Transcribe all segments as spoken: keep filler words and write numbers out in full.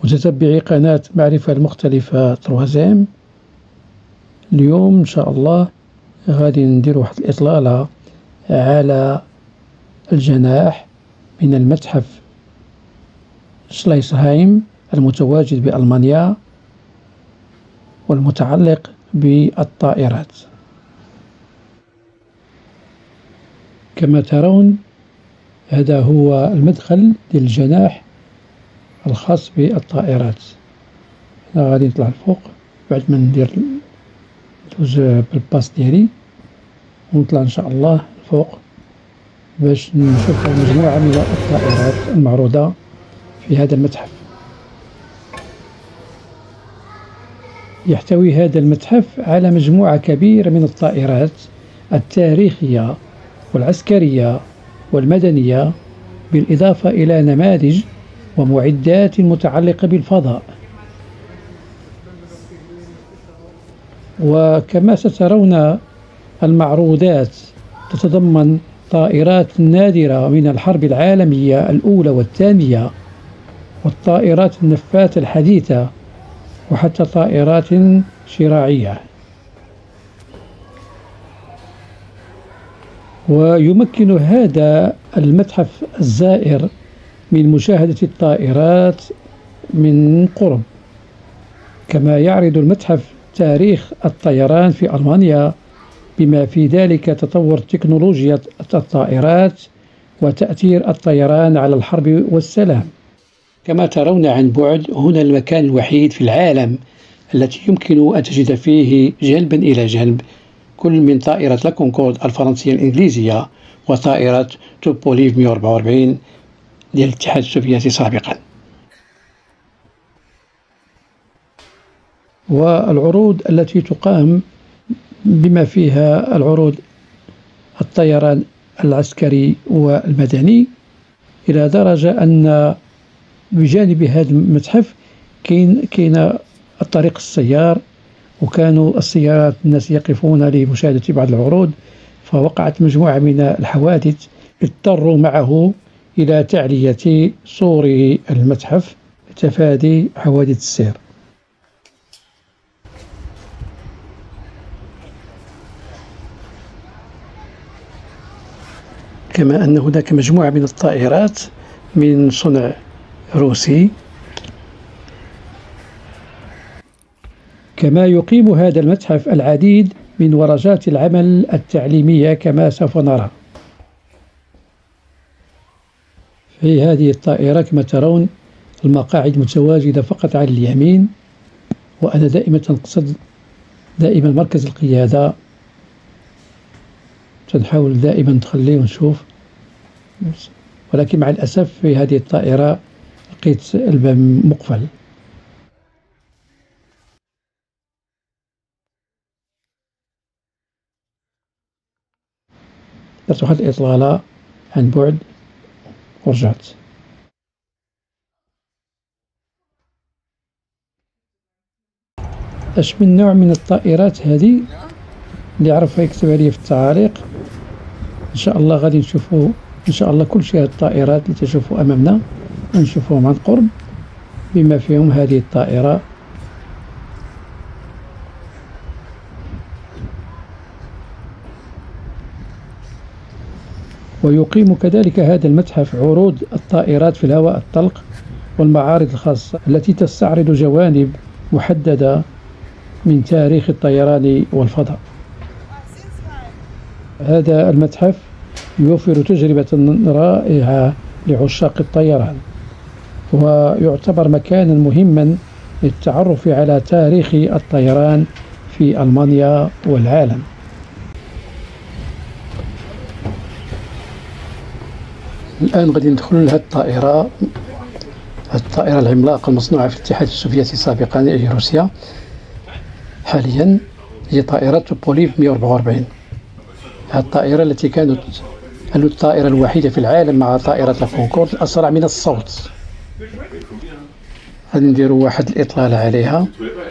متتبعي قناة معرفة المختلفة تروازيم. اليوم إن شاء الله غادي ندير واحد الإطلالة على الجناح من المتحف شلايسهايم المتواجد بألمانيا والمتعلق بالطائرات. كما ترون هذا هو المدخل للجناح الخاص بالطائرات. أنا غادي نطلع الفوق بعد ما ندير ندوز بالباس ديالي ونطلع إن شاء الله الفوق باش نشوف مجموعة من الطائرات المعروضة في هذا المتحف. يحتوي هذا المتحف على مجموعة كبيرة من الطائرات التاريخية والعسكرية والمدنية، بالإضافة إلى نماذج ومعدات متعلقة بالفضاء. وكما سترون المعروضات تتضمن طائرات نادرة من الحرب العالمية الأولى والثانية، والطائرات النفاثة الحديثة، وحتى طائرات شراعية. ويمكن هذا المتحف الزائر من مشاهدة الطائرات من قرب. كما يعرض المتحف تاريخ الطيران في ألمانيا، بما في ذلك تطور تكنولوجيا الطائرات وتأثير الطيران على الحرب والسلام. كما ترون عن بعد، هنا المكان الوحيد في العالم التي يمكن أن تجد فيه جنبا إلى جنب كل من طائرة لا كونكورد الفرنسية الإنجليزية وطائرة توبوليف مئة وأربعة وأربعين ديال الاتحاد السوفيتي سابقا. والعروض التي تقام بما فيها العروض الطيران العسكري والمدني، إلى درجة أن بجانب هذا المتحف كاين كاين الطريق السيار، وكانوا السيارات الناس يقفون لمشاهدة بعض العروض، فوقعت مجموعة من الحوادث اضطروا معه إلى تعلية سور المتحف لتفادي حوادث السير. كما أن هناك مجموعة من الطائرات من صنع روسي. كما يقيم هذا المتحف العديد من ورشات العمل التعليمية كما سوف نرى. في هذه الطائرة كما ترون المقاعد متواجدة فقط على اليمين، وأنا دائما تنقصد دائما مركز القيادة، تنحاول دائما نخليه ونشوف، ولكن مع الأسف في هذه الطائرة لقيت الباب مقفل. درت واحد الإطلالة عن بعد ورجعت. اش من نوع من الطائرات هذه؟ اللي يعرفها يكتب عليه في التعاليق. ان شاء الله غادي نشوفوا ان شاء الله كل شيء الطائرات اللي تشوفوا امامنا نشوفوهم عن قرب، بما فيهم هذه الطائرة. ويقيم كذلك هذا المتحف عروض الطائرات في الهواء الطلق والمعارض الخاصة التي تستعرض جوانب محددة من تاريخ الطيران والفضاء. هذا المتحف يوفر تجربة رائعة لعشاق الطيران، ويعتبر مكانا مهما للتعرف على تاريخ الطيران في ألمانيا والعالم. الآن غادي ندخل لهذه الطائرة الطائرة العملاقة المصنوعة في الاتحاد السوفيتي سابقا أي روسيا. حاليا هي طائرة توبوليف مئة وأربعة وأربعين. هذه الطائرة التي كانت الطائرة الوحيدة في العالم مع طائرة لا كونكورد الأسرع من الصوت. غادي نديروا واحد الإطلالة عليها.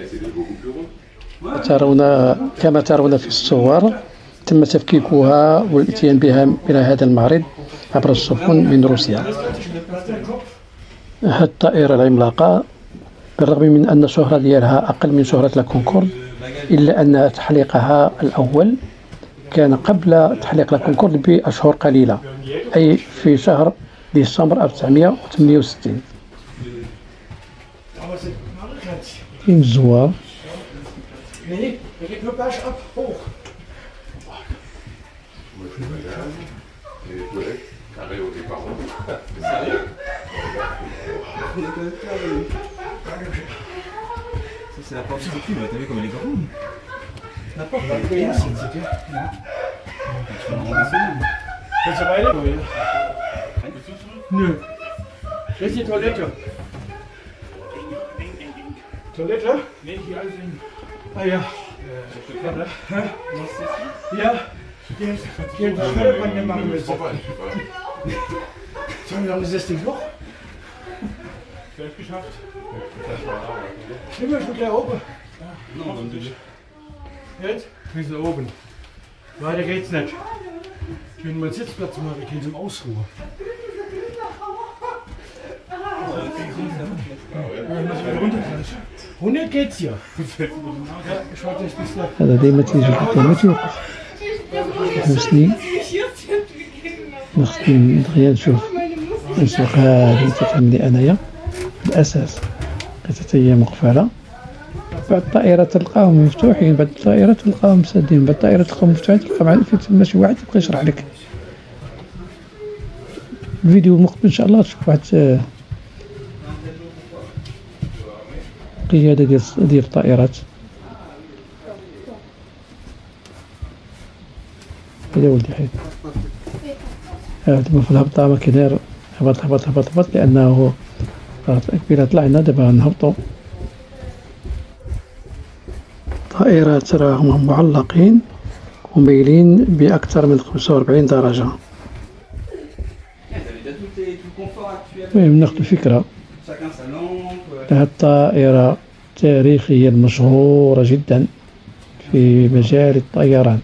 ترون كما ترون في الصور تم تفكيكها والاتيان بها إلى هذا المعرض عبر السفن من روسيا. هذه الطائرة العملاقة بالرغم من أن الشهرة ديالها أقل من شهرة لا كونكورد، إلا أن تحليقها الأول كان قبل تحليق لا كونكورد بأشهر قليلة، أي في شهر ديسمبر ألف وتسعمائة وثمانية وستين. كاين الزوار. C'est la porte du cul, t'as vu comme elle est grande? La porte elle est grande, c'est bien. Kannst du weiter? Nö. Ist die Toilette? Toilette? Nee, hier alles in. Ah ja. Ja. Gehen wir schnell, wann machen wir es? Sollen wir noch das Ding noch? Gleich geschafft. Sind wir schon gleich oben? Ja, hoffentlich. Jetzt? Wir sind oben. Weiter geht's nicht. Ich will mal einen Sitzplatz machen, wir gehen zum Ausruhen. runter geht's ja. هذا ديما تيجي ديما تيوقف. خمسني نخدم دغيا نشوف نسوق هذه تتهمني أنايا الأساس لقيت هي مقفلة. بعد الطائرة تلقاهم مفتوحين، بعد الطائرة تلقاهم مسدين، بعد الطائرة تلقاهم مفتوحين، تلقى مع في تما شي واحد يبقى يشرح لك. الفيديو المقبل إن شاء الله تشوف واحد قيادة ديال ديال الطائرات. هذا ولدي حيد. دابا في الهبطة ما كيداير هبط هبط هبط هبط لأنه كبيرة طلعنا دابا نهبطو. طائرات راهم معلقين ومايلين بأكثر من خمسة وأربعين درجة. المهم ناخدو فكرة. هذه الطائرة التاريخية المشهورة جدا في مجال الطيران.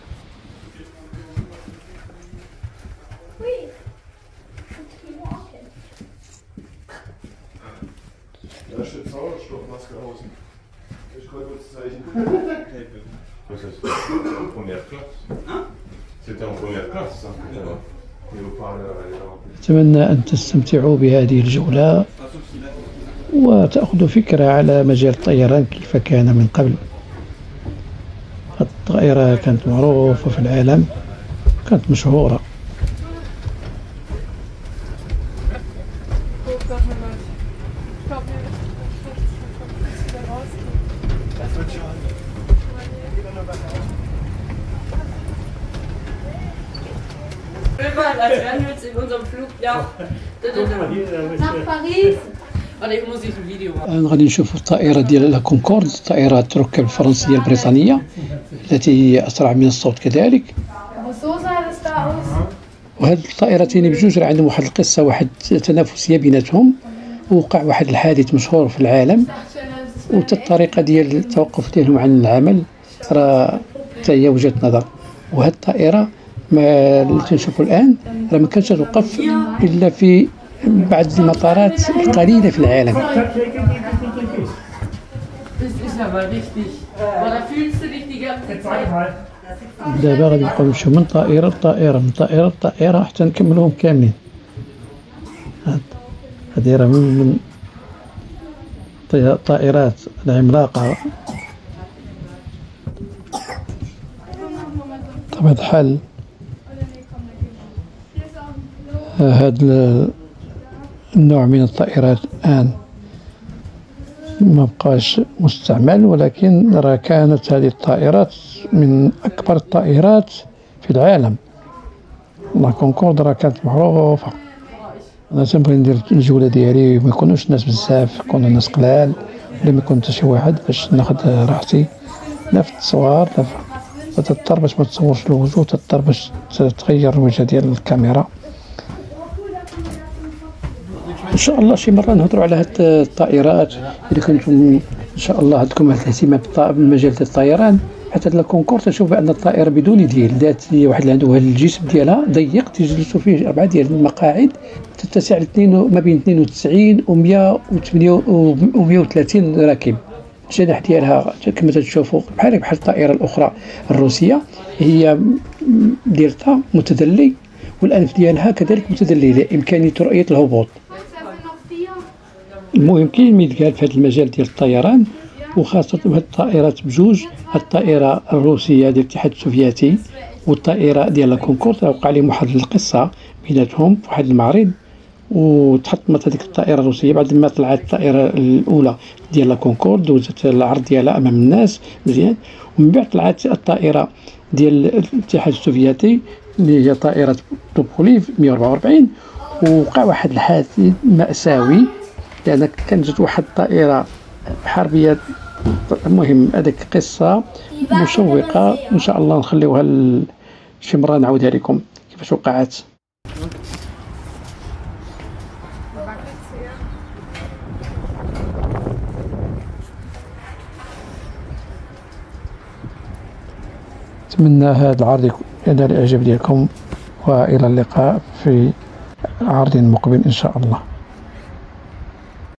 أتمنى أن تستمتعوا بهذه الجولة وتأخذوا فكرة على مجال الطيران كيف كان من قبل. الطائرة كانت معروفة في العالم، كانت مشهورة. Als wären wir jetzt in unserem Flug nach Paris. Warte, ich muss nicht ein Video machen. الآن غادي نشوفوا الطائرة ديال لا كونكورد، الطائرة التركب الفرنسية البريطانية التي هي أسرع من الصوت كذلك. وهاد الطائرتين بجوج راه عندهم واحد القصة، واحد تنافسية بيناتهم، ووقع واحد الحادث مشهور في العالم، وتا الطريقة ديال التوقف ديالهم عن العمل راه حتى هي وجهة نظر. وهاد الطائرة ما اللي تنشوفوا الآن راه ما كانتش توقف إلا في بعض المطارات القليلة في العالم. دابا غادي نبقاو نمشيو من طائرة لطائرة، من طائرة لطائرة حتى نكملوهم كاملين. هذه راه من الطائرات العملاقة. بطبيعة الحال هذا النوع من الطائرات الآن ما بقاش مستعمل، ولكن راه كانت هذه الطائرات من أكبر الطائرات في العالم. لا كونكورد راه كانت معروفة. أنا تنبغي ندير الجولة ديالي وما يكونوش الناس بزاف، يكونوا الناس قلال ولا ما يكون حتى شي واحد، باش ناخد راحتي لا في التصوير لا في تضطر باش ما تصورش الوجه، تضطر باش تغير الوجه ديال الكاميرا. ان شاء الله شي مره نهضروا على هاد الطائرات. اذا كنتم ان شاء الله عندكم اهتمام بمجال الطيران حتى لا كونكور تنشوف بان الطائره بدون ديل ذات واحد اللي عنده الجسم ديالها ضيق تجلسوا فيه اربعه ديال المقاعد تتسع ما بين اثنين وتسعين و مئة وثلاثين راكب. الجناح ديالها كما تشوفوا بحال بحال الطائره الاخرى الروسيه، هي ديرتها متدلي والانف ديالها كذلك متدلي لامكانيه رؤيه الهبوط. المهم كاين ما يتقال في هذا المجال ديال الطيران، وخاصة هاد الطائرات بجوج، الطائرة الروسية ديال الاتحاد السوفيتي والطائرة ديال الكونكورد وقع لهم واحد القصة بيناتهم في واحد المعرض، وتحطمت هذيك الطائرة الروسية بعد ما طلعت الطائرة الأولى ديال الكونكورد دوزت العرض ديالها أمام الناس مزيان، ومن بعد طلعت الطائرة ديال الاتحاد السوفيتي اللي هي طائرة توبوليف مئة وأربعة وأربعين، ووقع واحد الحادث مأساوي لأن كانت جات واحد الطائرة حربية. المهم هذيك قصة مشوقة إن شاء الله نخليوها شي مرة نعاودها لكم كيفاش وقعت. أتمنى هذا العرض ينال الإعجاب ديالكم، وإلى اللقاء في عرض مقبل إن شاء الله.